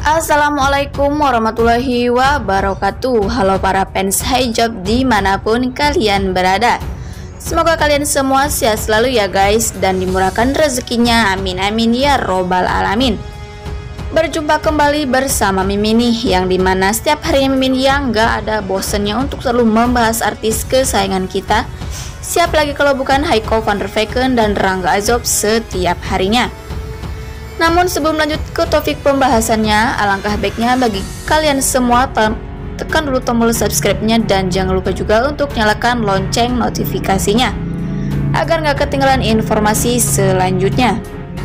Assalamualaikum warahmatullahi wabarakatuh. Halo para fans hijab dimanapun kalian berada. Semoga kalian semua sehat selalu ya guys, dan dimurahkan rezekinya, amin amin ya robbal alamin. Berjumpa kembali bersama Mimin nih, yang dimana setiap hari Mimin yang gak ada bosennya untuk selalu membahas artis kesayangan kita. Siap lagi kalau bukan Haiko van der Vecken dan Rangga Azob setiap harinya. Namun sebelum lanjut ke topik pembahasannya, alangkah baiknya bagi kalian semua tekan dulu tombol subscribe-nya dan jangan lupa juga untuk nyalakan lonceng notifikasinya agar nggak ketinggalan informasi selanjutnya.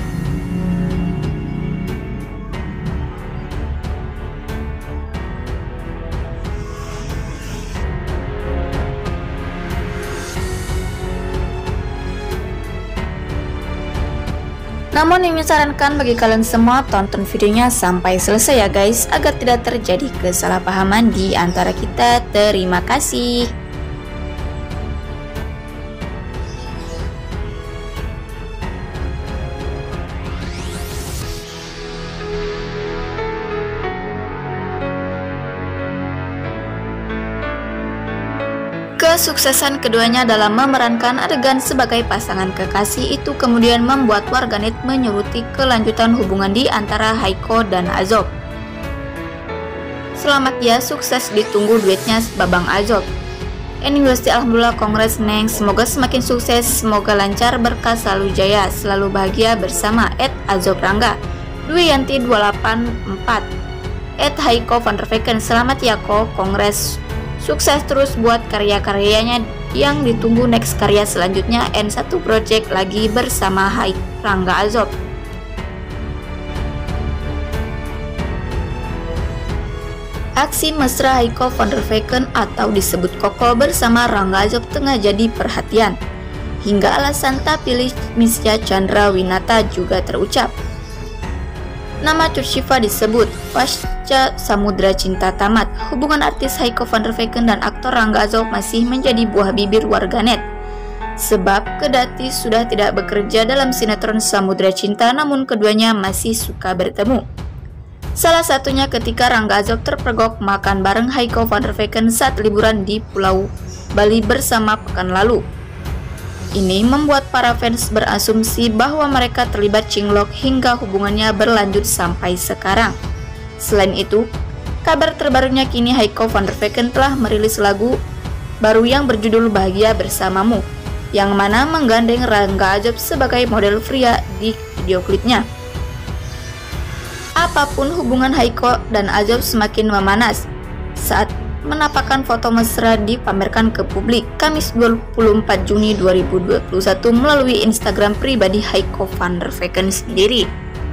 Namun yang sarankan bagi kalian semua tonton videonya sampai selesai ya guys, agar tidak terjadi kesalahpahaman di antara kita. Terima kasih. Kesuksesan keduanya dalam memerankan adegan sebagai pasangan kekasih itu kemudian membuat warganet menyoroti kelanjutan hubungan di antara Haiko dan Azob. Selamat ya, sukses ditunggu duetnya Babang Azob. Anyway, alhamdulillah, kongres Neng, semoga semakin sukses, semoga lancar, berkah, selalu jaya, selalu bahagia bersama @Azob Rangga. Dwiyanti 284 @Haiko van der Vecken, selamat ya kok, kongres. Sukses terus buat karya-karyanya, yang ditunggu next karya selanjutnya N1 Project lagi bersama Rangga Azob. Aksi mesra Haiko van der Vecken atau disebut Koko bersama Rangga Azob tengah jadi perhatian. Hingga alasan tak pilih Misya Chandra Winata juga terucap. Nama Curshiva disebut pasca Samudra Cinta tamat. Hubungan artis Haiko van der Vecken dan aktor Rangga Azob masih menjadi buah bibir warganet. Sebab kedati sudah tidak bekerja dalam sinetron Samudra Cinta, namun keduanya masih suka bertemu. Salah satunya ketika Rangga Azob terpergok makan bareng Haiko van der Vecken saat liburan di Pulau Bali bersama pekan lalu. Ini membuat para fans berasumsi bahwa mereka terlibat cinlok hingga hubungannya berlanjut sampai sekarang. Selain itu, kabar terbarunya kini Haiko van der Vecken telah merilis lagu baru yang berjudul Bahagia Bersamamu, yang mana menggandeng Rangga Azob sebagai model pria di video klipnya. Apapun hubungan Haiko dan Azob semakin memanas saat menapakkan foto mesra dipamerkan ke publik Kamis 24 Juni 2021 melalui Instagram pribadi Haiko van der Vecken sendiri.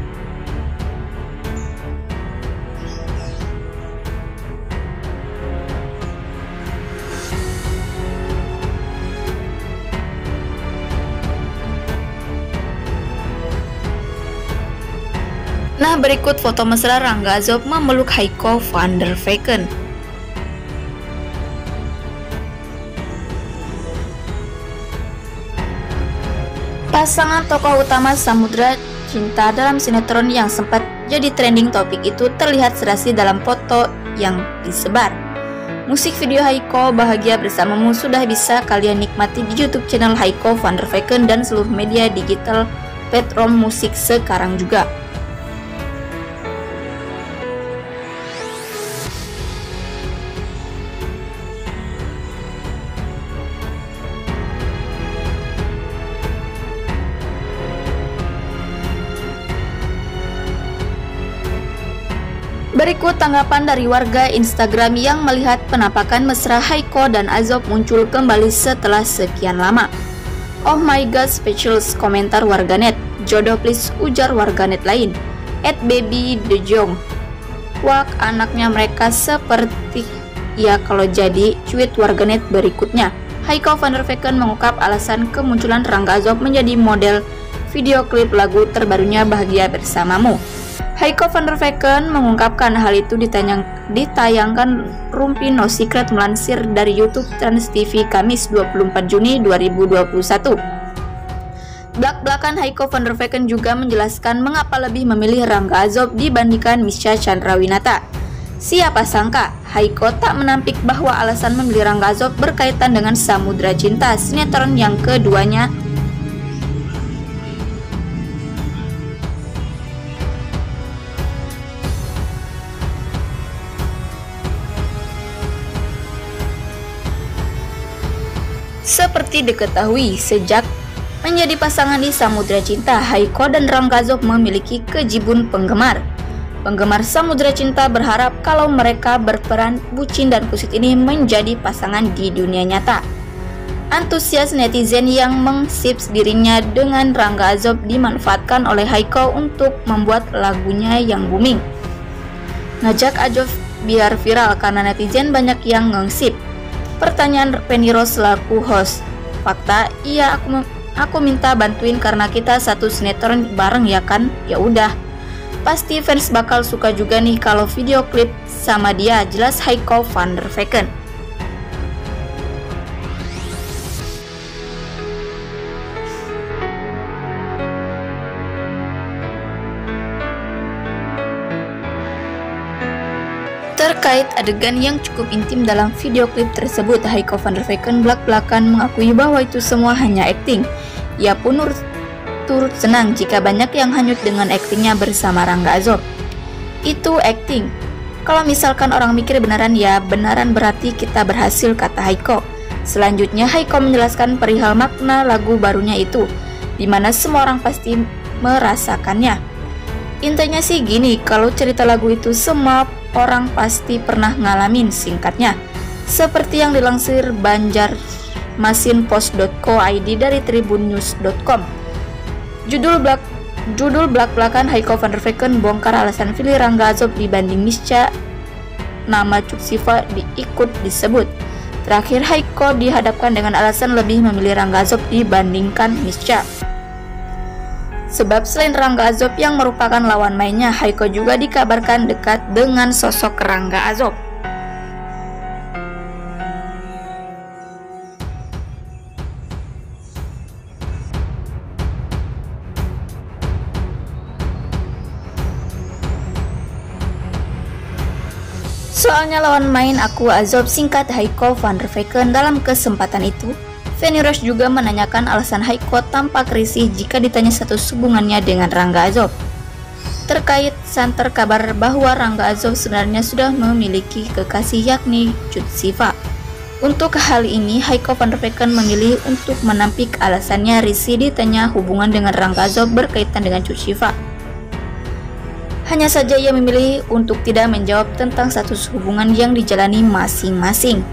Nah, berikut foto mesra Rangga Azob memeluk Haiko van der Vecken. Pasangan tokoh utama Samudra Cinta dalam sinetron yang sempat jadi trending topik itu terlihat serasi dalam foto yang disebar. Musik video Haiko Bahagia Bersamamu sudah bisa kalian nikmati di YouTube channel Haiko van der Vecken dan seluruh media digital platform musik sekarang juga. Berikut tanggapan dari warga Instagram yang melihat penampakan mesra Haiko dan Azob muncul kembali setelah sekian lama. Oh my god, speechless, komentar warganet. Jodoh please, ujar warganet lain. @babydejong. Wah, anaknya mereka seperti ya kalau jadi, cuit warganet berikutnya. Haiko van der Vecken mengungkap alasan kemunculan Rangga Azob menjadi model video klip lagu terbarunya Bahagia Bersamamu. Haiko van der Vecken mengungkapkan hal itu ditayangkan Rumpi No Secret melansir dari YouTube Trans TV Kamis 24 Juni 2021. Belak-belakan Haiko van der Vecken juga menjelaskan mengapa lebih memilih Rangga Azob dibandingkan Mischa Chandrawinata. Siapa sangka, Haiko tak menampik bahwa alasan memilih Rangga Azob berkaitan dengan Samudra Cinta, sinetron yang keduanya seperti diketahui, sejak menjadi pasangan di Samudra Cinta, Haiko dan Rangga Azob memiliki kejibun penggemar. Penggemar Samudra Cinta berharap kalau mereka berperan bucin dan kusit ini menjadi pasangan di dunia nyata. Antusias netizen yang mengsips dirinya dengan Rangga Azob dimanfaatkan oleh Haiko untuk membuat lagunya yang booming. Ngajak Azob biar viral karena netizen banyak yang ngesip. Pertanyaan Feni Rose selaku host, fakta, iya aku minta bantuin karena kita satu sinetron bareng ya kan? Ya udah. Pasti fans bakal suka juga nih kalau video klip sama dia, jelas Haiko van der Vecken. Terkait adegan yang cukup intim dalam video klip tersebut, Haiko van der Vecken belak-belakan mengakui bahwa itu semua hanya akting. Ia pun turut senang jika banyak yang hanyut dengan aktingnya bersama Rangga Azob. Itu akting. Kalau misalkan orang mikir beneran, ya beneran berarti kita berhasil, kata Haiko. Selanjutnya Haiko menjelaskan perihal makna lagu barunya itu, dimana semua orang pasti merasakannya. Intinya sih gini, kalau cerita lagu itu semua orang pasti pernah ngalamin, singkatnya. Seperti yang dilansir banjarmasinpost.co.id dari tribunnews.com. Judul belak-belakan Haiko van der Vecken bongkar alasan pilih Rangga Azob dibanding Mischa, nama Cut Siva diikut disebut. Terakhir Haiko dihadapkan dengan alasan lebih memilih Rangga Azob dibandingkan Mischa. Sebab selain Rangga Azob yang merupakan lawan mainnya, Haiko juga dikabarkan dekat dengan sosok Rangga Azob. Soalnya lawan main aku Azob, singkat Haiko van der Vecken. Dalam kesempatan itu, Feni Rose juga menanyakan alasan Haiko tampak risih jika ditanya status hubungannya dengan Rangga Azob. Terkait santer kabar bahwa Rangga Azob sebenarnya sudah memiliki kekasih yakni Cut Siva. Untuk hal ini, Haiko van der Vecken memilih untuk menampik alasannya risih ditanya hubungan dengan Rangga Azob berkaitan dengan Cut Siva. Hanya saja ia memilih untuk tidak menjawab tentang status hubungan yang dijalani masing-masing.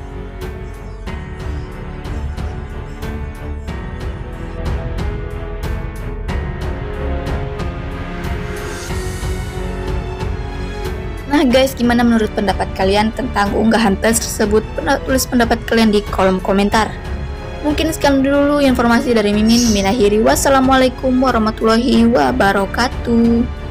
Nah guys, gimana menurut pendapat kalian tentang unggahan tersebut? Tulis pendapat kalian di kolom komentar. Mungkin sekian dulu informasi dari Mimin. Wassalamualaikum warahmatullahi wabarakatuh.